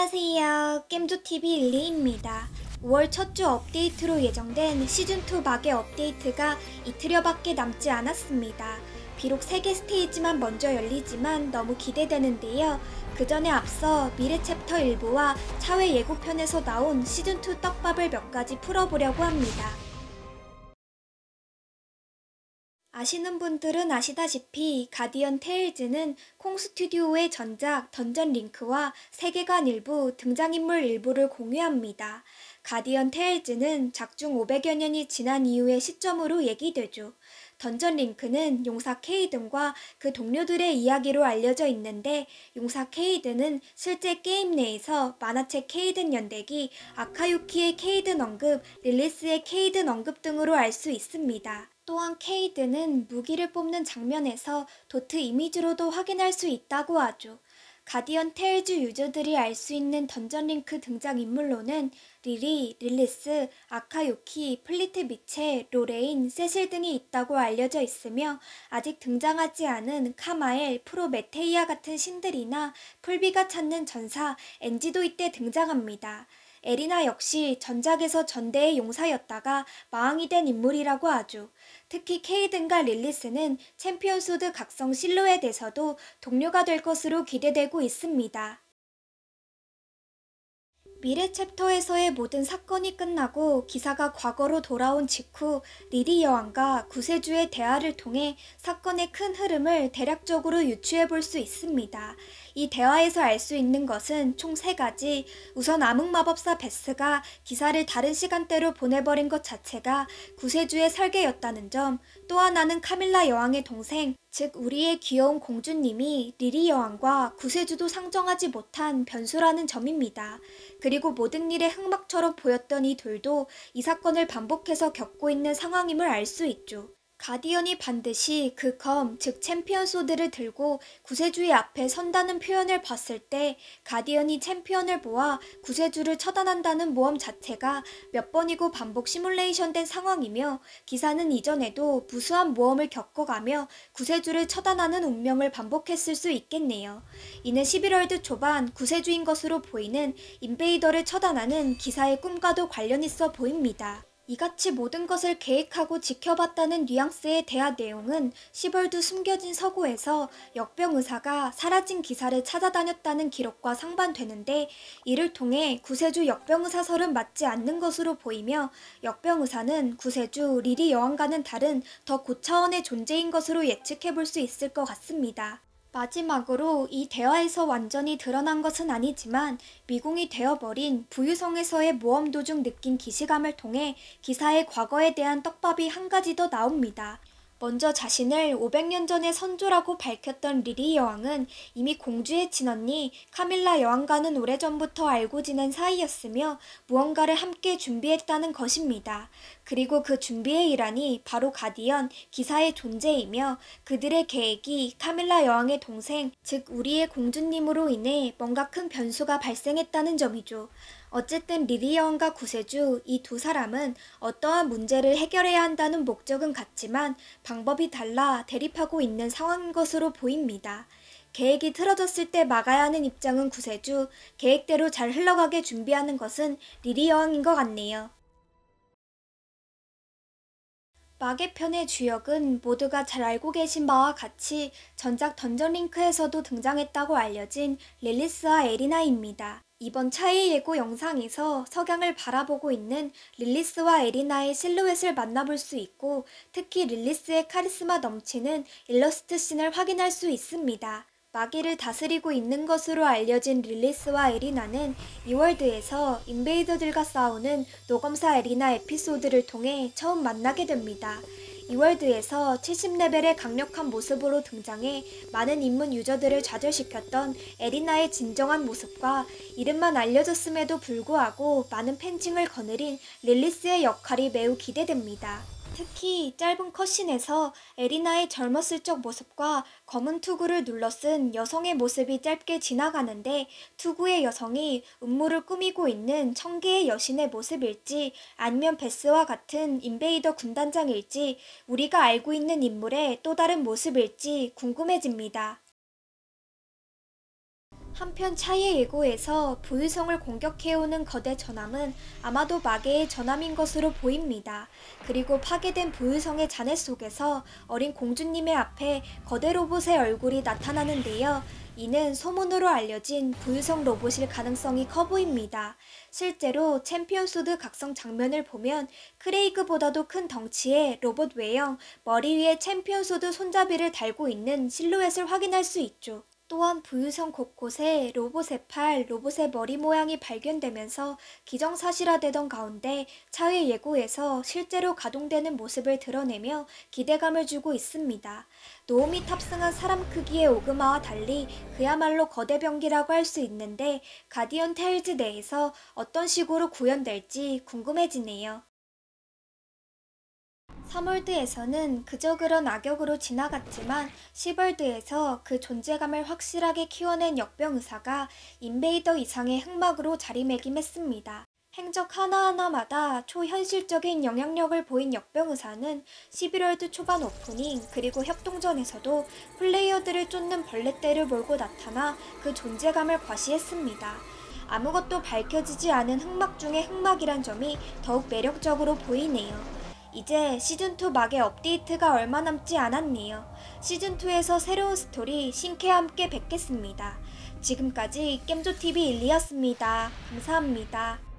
안녕하세요. 겜조TV 릴리입니다. 5월 첫 주 업데이트로 예정된 시즌2 막의 업데이트가 이틀여밖에 남지 않았습니다. 비록 3개 스테이지만 먼저 열리지만 너무 기대되는데요. 그 전에 앞서 미래 챕터 일부와 차회 예고편에서 나온 시즌2 떡밥을 몇 가지 풀어보려고 합니다. 아시는 분들은 아시다시피 가디언 테일즈는 콩 스튜디오의 전작 던전 링크와 세계관 일부, 등장인물 일부를 공유합니다. 가디언 테일즈는 작중 500여 년이 지난 이후의 시점으로 얘기되죠. 던전 링크는 용사 케이든과 그 동료들의 이야기로 알려져 있는데, 용사 케이든은 실제 게임 내에서 만화책 케이든 연대기, 아카유키의 케이든 언급, 릴리스의 케이든 언급 등으로 알 수 있습니다. 또한 케이드는 무기를 뽑는 장면에서 도트 이미지로도 확인할 수 있다고 하죠. 가디언 테일즈 유저들이 알 수 있는 던전 링크 등장인물로는 리리, 릴리스, 아카유키, 플리트 미체, 로레인, 세실 등이 있다고 알려져 있으며, 아직 등장하지 않은 카마엘, 프로메테이아 같은 신들이나 풀비가 찾는 전사, 엔지도 이때 등장합니다. 에리나 역시 전작에서 전대의 용사였다가 마왕이 된 인물이라고 하죠. 특히 케이든과 릴리스는 챔피언 소드 각성 실루엣에서도 동료가 될 것으로 기대되고 있습니다. 미래 챕터에서의 모든 사건이 끝나고 기사가 과거로 돌아온 직후 리리 여왕과 구세주의 대화를 통해 사건의 큰 흐름을 대략적으로 유추해 볼 수 있습니다. 이 대화에서 알 수 있는 것은 총 3가지. 우선 암흑마법사 베스가 기사를 다른 시간대로 보내버린 것 자체가 구세주의 설계였다는 점, 또 하나는 카밀라 여왕의 동생, 즉 우리의 귀여운 공주님이 리리 여왕과 구세주도 상정하지 못한 변수라는 점입니다. 그리고 모든 일의 흑막처럼 보였던 이 둘도 이 사건을 반복해서 겪고 있는 상황임을 알 수 있죠. 가디언이 반드시 그 검, 즉 챔피언 소드를 들고 구세주의 앞에 선다는 표현을 봤을 때, 가디언이 챔피언을 모아 구세주를 처단한다는 모험 자체가 몇 번이고 반복 시뮬레이션된 상황이며, 기사는 이전에도 무수한 모험을 겪어가며 구세주를 처단하는 운명을 반복했을 수 있겠네요. 이는 11월드 초반 구세주인 것으로 보이는 인베이더를 처단하는 기사의 꿈과도 관련 있어 보입니다. 이같이 모든 것을 계획하고 지켜봤다는 뉘앙스의 대화 내용은 10월드 숨겨진 서고에서 역병의사가 사라진 기사를 찾아다녔다는 기록과 상반되는데, 이를 통해 구세주 역병의사설은 맞지 않는 것으로 보이며, 역병의사는 구세주 리리 여왕과는 다른 더 고차원의 존재인 것으로 예측해볼 수 있을 것 같습니다. 마지막으로 이 대화에서 완전히 드러난 것은 아니지만 미궁이 되어버린 부유성에서의 모험 도중 느낀 기시감을 통해 기사의 과거에 대한 떡밥이 한 가지 더 나옵니다. 먼저 자신을 500년 전의 선조라고 밝혔던 리리 여왕은 이미 공주의 친언니 카밀라 여왕과는 오래전부터 알고 지낸 사이였으며 무언가를 함께 준비했다는 것입니다. 그리고 그 준비의 일환이 바로 가디언, 기사의 존재이며, 그들의 계획이 카밀라 여왕의 동생, 즉 우리의 공주님으로 인해 뭔가 큰 변수가 발생했다는 점이죠. 어쨌든 리리 여왕과 구세주, 이 두 사람은 어떠한 문제를 해결해야 한다는 목적은 같지만 방법이 달라 대립하고 있는 상황인 것으로 보입니다. 계획이 틀어졌을 때 막아야 하는 입장은 구세주, 계획대로 잘 흘러가게 준비하는 것은 리리 여왕인 것 같네요. 막의 편의 주역은 모두가 잘 알고 계신 바와 같이 전작 던전 링크에서도 등장했다고 알려진 릴리스와 에리나입니다. 이번 차의 예고 영상에서 석양을 바라보고 있는 릴리스와 에리나의 실루엣을 만나볼 수 있고, 특히 릴리스의 카리스마 넘치는 일러스트 씬을 확인할 수 있습니다. 마귀를 다스리고 있는 것으로 알려진 릴리스와 에리나는 이 월드에서 인베이더들과 싸우는 노검사 에리나 에피소드를 통해 처음 만나게 됩니다. 이 월드에서 70레벨의 강력한 모습으로 등장해 많은 입문 유저들을 좌절시켰던 에리나의 진정한 모습과, 이름만 알려졌음에도 불구하고 많은 팬층을 거느린 릴리스의 역할이 매우 기대됩니다. 특히 짧은 컷신에서 에리나의 젊었을 적 모습과 검은 투구를 눌러 쓴 여성의 모습이 짧게 지나가는데, 투구의 여성이 음모를 꾸미고 있는 청개의 여신의 모습일지 아니면 베스와 같은 인베이더 군단장일지, 우리가 알고 있는 인물의 또 다른 모습일지 궁금해집니다. 한편 차의 예고에서 부유성을 공격해오는 거대 전함은 아마도 마계의 전함인 것으로 보입니다. 그리고 파괴된 부유성의 잔해 속에서 어린 공주님의 앞에 거대 로봇의 얼굴이 나타나는데요. 이는 소문으로 알려진 부유성 로봇일 가능성이 커 보입니다. 실제로 챔피언 소드 각성 장면을 보면 크레이그보다도 큰 덩치의 로봇 외형, 머리 위에 챔피언 소드 손잡이를 달고 있는 실루엣을 확인할 수 있죠. 또한 부유성 곳곳에 로봇의 팔, 로봇의 머리 모양이 발견되면서 기정사실화되던 가운데 차후의 예고에서 실제로 가동되는 모습을 드러내며 기대감을 주고 있습니다. 노움이 탑승한 사람 크기의 오그마와 달리 그야말로 거대 병기라고 할 수 있는데 가디언 테일즈 내에서 어떤 식으로 구현될지 궁금해지네요. 3월드에서는 그저 그런 악역으로 지나갔지만 10월드에서 그 존재감을 확실하게 키워낸 역병의사가 인베이더 이상의 흑막으로 자리매김했습니다. 행적 하나하나마다 초현실적인 영향력을 보인 역병의사는 11월드 초반 오프닝 그리고 협동전에서도 플레이어들을 쫓는 벌레떼를 몰고 나타나 그 존재감을 과시했습니다. 아무것도 밝혀지지 않은 흑막 중의 흑막이란 점이 더욱 매력적으로 보이네요. 이제 시즌2 막의 업데이트가 얼마 남지 않았네요. 시즌2에서 새로운 스토리 신캐와 함께 뵙겠습니다. 지금까지 겜조TV 일리였습니다. 감사합니다.